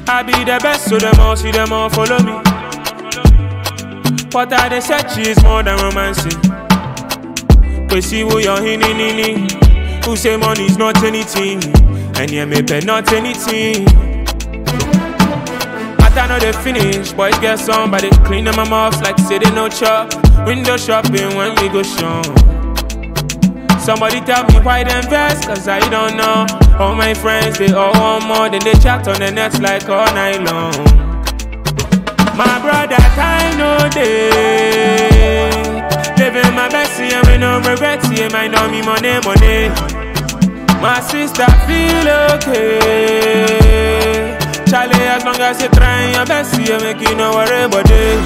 I be the best, so them all see them all follow me. What I they said, she is more than romancing. Kwesi Arthur, who say money's not anything, and yeah, me pay not anything. I know they finish, boys get some, but they clean them mouths like say they no chop. Window shopping when we go show. Somebody tell me why them vex, cause I don't know. All my friends, they all want more, then they chat on the net like all night long. My brother, I know they living my best, and we no regret, see my know me money. My sister feel okay. Charlie, as long as you trying your best, you make you no worry about it.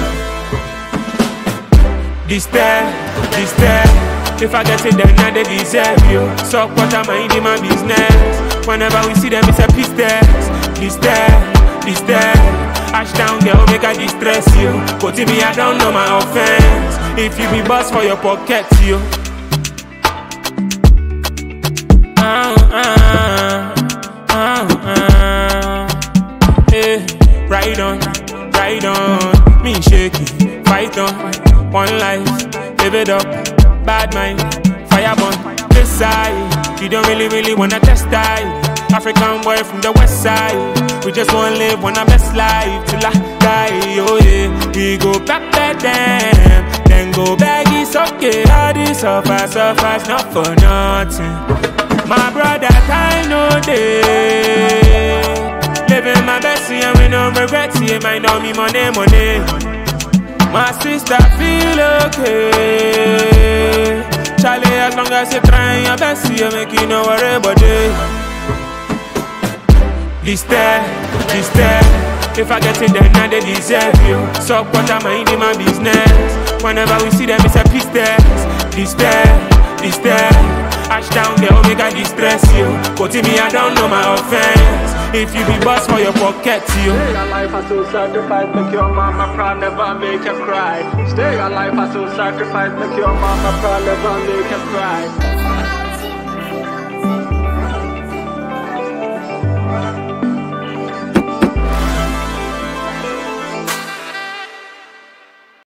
This there. If I get it, then they deserve you. So what am I in my business? Whenever we see them, it's a piece this there. Ash down, girl, make I distress you. But to me, I don't know my offense. If you be boss for your pocket, you. Hey, ride on, me shaky, fight on, one life, live it up, bad mind, fire burn, this side, you don't really wanna test die, African boy from the west side, we just wanna live one our best life, till I die, oh yeah, we go back them, then go back, it's okay, all this suffers, not for nothing, my brother, I know they. Living my best, and we no regret, see my know me money. My sister feel okay. Charlie, as long as you trying your best, you make you no worry about it. This there. If I get it, then they deserve you. So what am I in my business? Whenever we see them, it's a piece this there. Ash down, girl, make I distress you. But to me, I don't know my offense. If you be boss for your pocket, you. Stay alive, I so sacrifice, make your mama proud, never make her cry. Stay alive, I so sacrifice, make your mama proud, never make her cry.